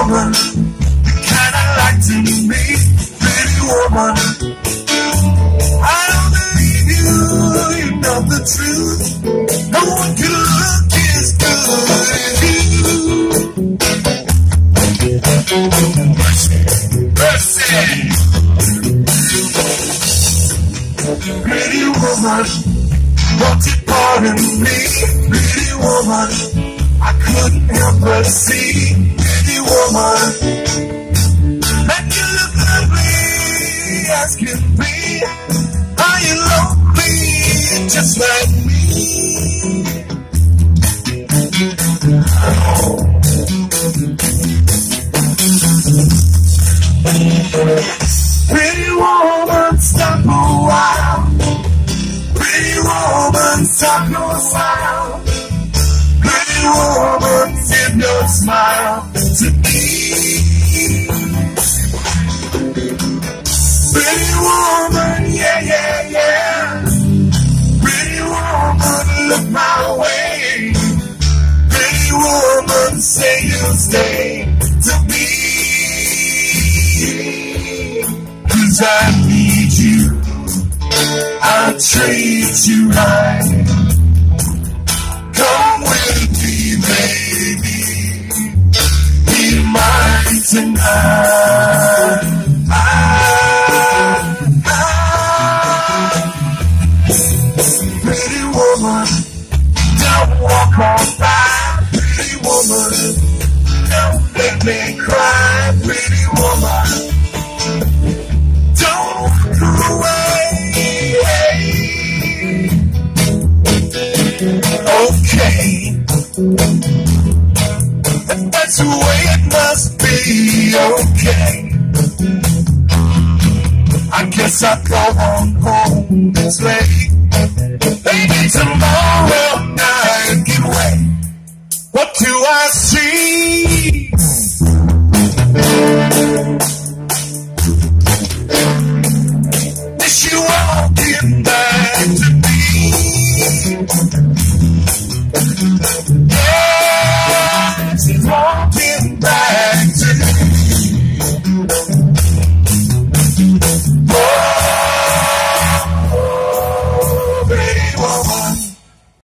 woman, you kinda like to meet. Pretty woman, I don't believe you, you know the truth. No one can look as good as you. Mercy, mercy. Pretty woman, won't you pardon me? Pretty woman, I couldn't help but see. Pretty woman, make you look lovely as can be. Are you lonely just like me? Pretty woman, stop a while. Pretty woman, stop your smile. Pretty woman, give your smile to me. Pretty woman, yeah, yeah, yeah. Pretty woman, look my way. Pretty woman, say you'll stay to me. 'Cause I need you, I'll treat you right. Come with me, baby, be mine tonight. Pretty woman, don't walk on by. Pretty woman, don't make me cry. Pretty woman, don't walk away. Okay, that's the way it must be. Okay, I guess I'll go on home. It's late. Maybe tomorrow night can wait. What do I say?